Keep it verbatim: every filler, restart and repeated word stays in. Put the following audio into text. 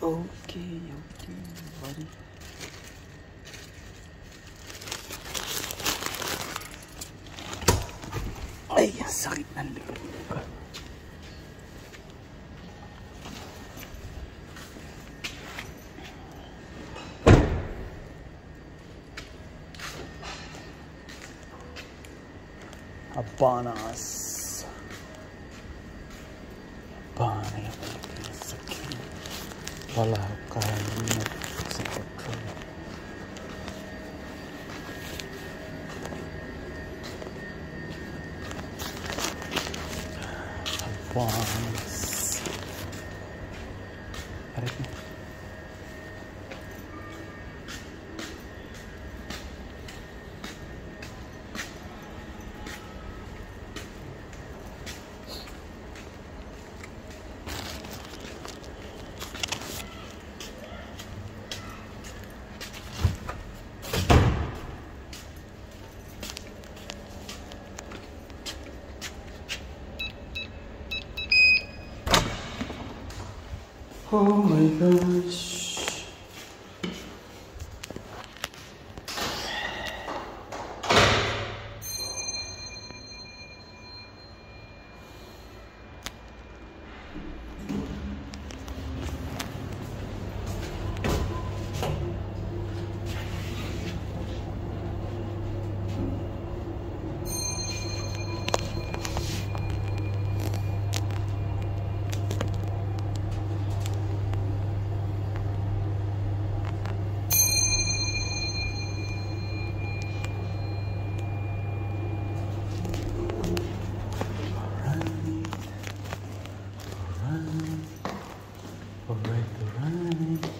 Okay, okay, buddy. Ay, ang sakit ng likod ko. Abanas. Abana yung sakit. Wala kayong sa pagkakas. Abanas. Arit mo. Oh my gosh. Alright, alright.